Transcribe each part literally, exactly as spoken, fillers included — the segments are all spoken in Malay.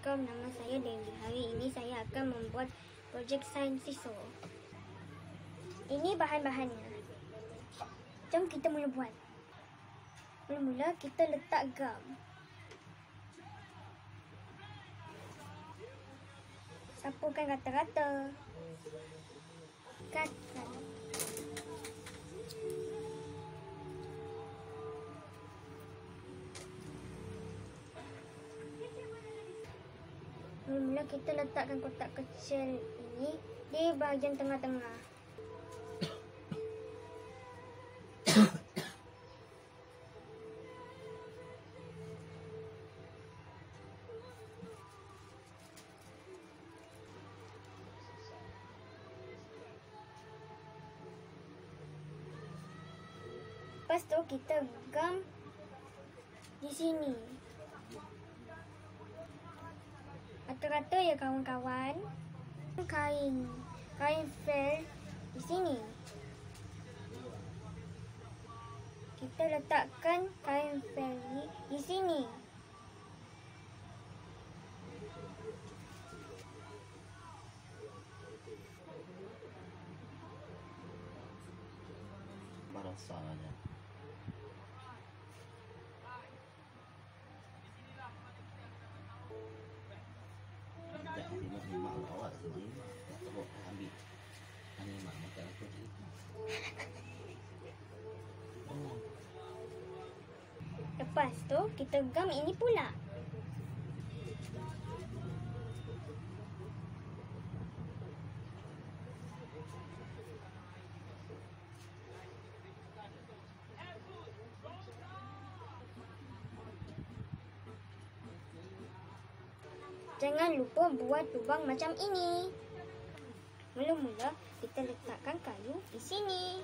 Assalamualaikum, nama saya Dewi. Hari ini saya akan membuat projek sains siswa. Ini bahan-bahannya. Jom kita mula buat. Mula-mula kita letak gam. Sapukan rata-rata. Katkan. Mula-mula kita letakkan kotak kecil ini di bahagian tengah-tengah. Lepas tu kita gam di sini. Rata-rata ya kawan-kawan. Kain, kain fel di sini. Kita letakkan kain fel ni di sini. Rasanya. Lima-lima awal lima tak teruk ambil lima macam aku cerita. Lepas tu kita gam ini pula. Jangan lupa buat lubang macam ini. Mula-mula kita letakkan kayu di sini.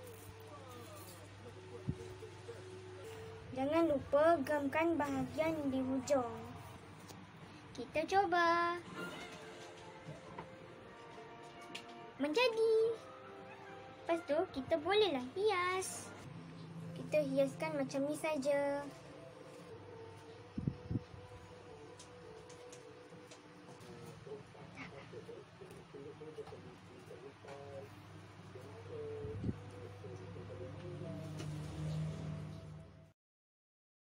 Jangan lupa gamkan bahagian di hujung. Kita coba. Menjadi. Lepas tu kita bolehlah hias. Kita hiaskan macam ni saja.